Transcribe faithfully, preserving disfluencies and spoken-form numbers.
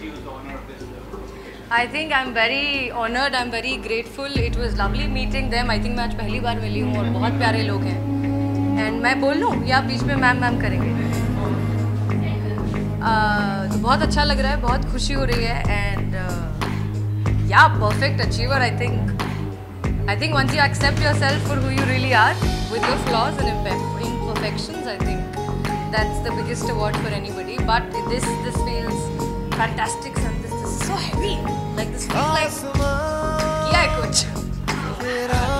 you the honor of this uh, publication? I think I'm very honored. I'm very grateful. It was lovely meeting them. I think मैं आज पहली बार मिली हूँ और बहुत प्यारे लोग हैं. And मैं बोल लूँ या बीच में मैम मैम करेंगे. uh, तो बहुत अच्छा लग रहा है, बहुत खुशी हो रही है. And uh, yeah, perfect achiever. I think I think once you accept yourself for who you really are, with your flaws and imperfections, I think that's the biggest award for anybody. But this this feels fantastic, and this, this is so heavy. Like this feels like yeah, कुछ.